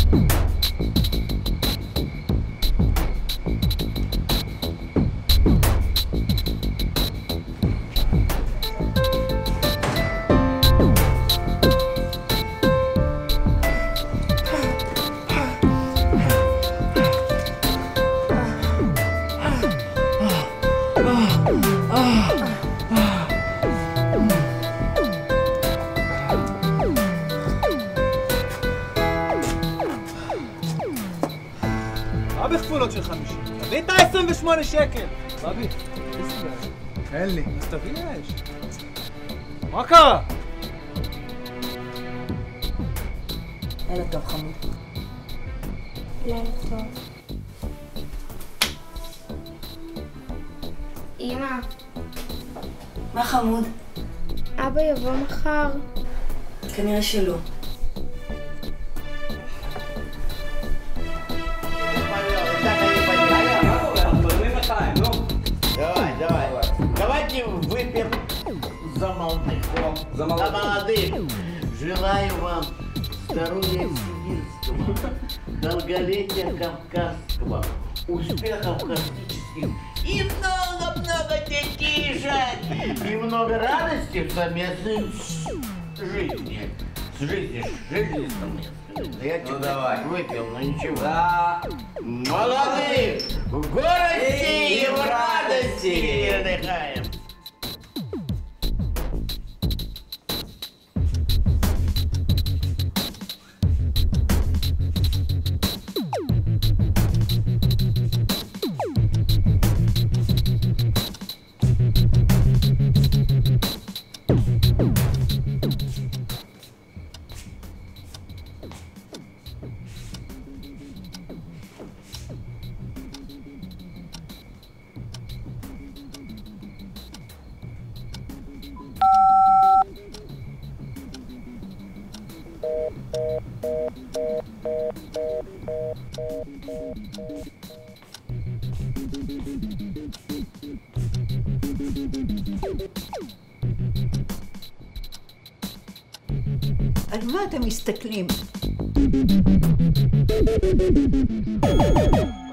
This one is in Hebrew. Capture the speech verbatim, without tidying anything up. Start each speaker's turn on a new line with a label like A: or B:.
A: מה בכפולות של חמישים? תביא את ה-עשרים ושמונה שקל! בבי,
B: אין לי.
A: אז תביא יש. מה קרה?
C: לילה טוב חמוד.
D: לילה טוב. אמא.
C: מה חמוד?
D: אבא יבוא מחר.
C: כנראה שלא.
E: Давай, давай. Давайте выпьем за молодых. За молодых. Желаю вам здоровья сибирского, долголетия кавказского, успехов космических и много-много детишек. И много радости в совместной жизни. С жизни, жизни совместной. Я ну давай. Выпил, но ничего. Да. Молодых! В горести и в радости отдыхаем.
C: על מה אתם מסתכלים?